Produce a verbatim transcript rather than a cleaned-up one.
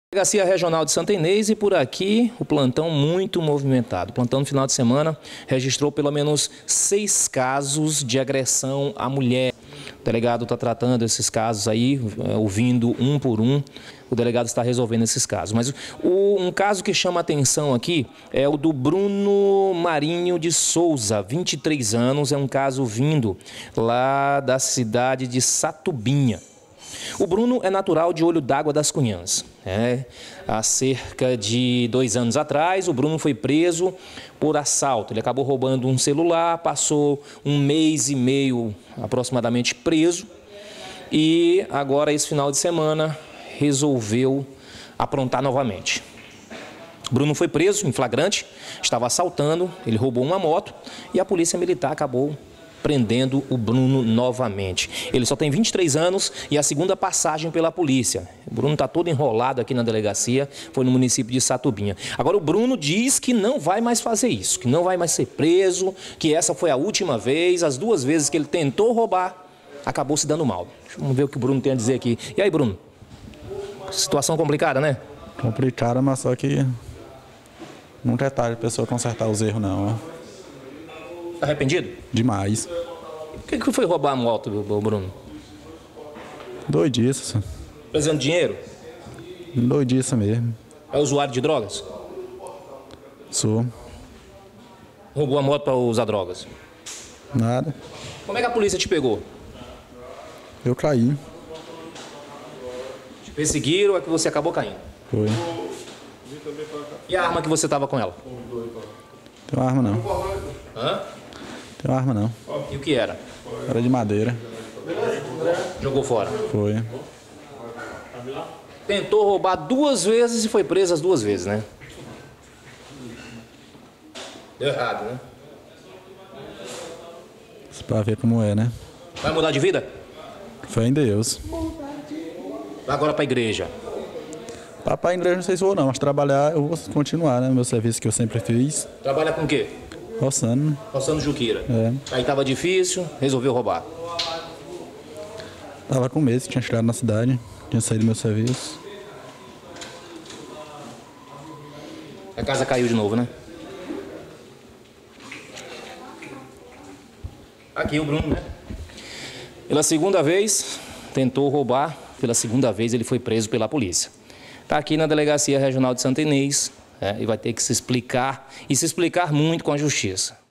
Delegacia Regional de Santa Inês e por aqui o plantão muito movimentado. O plantão no final de semana registrou pelo menos seis casos de agressão à mulher. O delegado está tratando esses casos aí, ouvindo um por um. O delegado está resolvendo esses casos. Mas o, um caso que chama atenção aqui é o do Bruno Marinho de Souza, vinte e três anos. É um caso vindo lá da cidade de Satubinha. O Bruno é natural de Olho d'Água das Cunhãs. É, há cerca de dois anos atrás, o Bruno foi preso por assalto. Ele acabou roubando um celular, passou um mês e meio aproximadamente preso e agora, esse final de semana, resolveu aprontar novamente. Bruno foi preso em flagrante, estava assaltando, ele roubou uma moto e a polícia militar acabou prendendo o Bruno novamente. Ele só tem vinte e três anos e a segunda passagem pela polícia. O Bruno está todo enrolado aqui na delegacia, foi no município de Satubinha. Agora o Bruno diz que não vai mais fazer isso, que não vai mais ser preso, que essa foi a última vez, as duas vezes que ele tentou roubar, acabou se dando mal. Vamos ver o que o Bruno tem a dizer aqui. E aí, Bruno? Situação complicada, né? Complicada, mas só que nunca é tarde a pessoa consertar os erros, não. Arrependido? Demais. Por que que foi roubar a moto, Bruno? Doidice. Precisando de dinheiro? Doidice mesmo. É usuário de drogas? Sou. Roubou a moto para usar drogas? Nada. Como é que a polícia te pegou? Eu caí. Te perseguiram, é que você acabou caindo? Foi. E a arma que você estava com ela? Tem uma arma não. Hã? Tem uma arma não. E o que era? Era de madeira. Jogou fora? Foi. Tentou roubar duas vezes e foi preso as duas vezes, né? Deu errado, né? Isso pra ver como é, né? Vai mudar de vida? Fé em Deus. Vai agora pra igreja. Papai, igreja não sei se vou não, mas trabalhar eu vou continuar, né? Meu serviço que eu sempre fiz. Trabalha com o quê? Roçando. Roçando juqueira. É. Aí tava difícil, resolveu roubar. Tava com medo, tinha chegado na cidade, tinha saído do meu serviço. A casa caiu de novo, né? Aqui o Bruno, né? Pela segunda vez, tentou roubar. Pela segunda vez, ele foi preso pela polícia. Está aqui na Delegacia Regional de Santa Inês, é, e vai ter que se explicar, e se explicar muito com a justiça.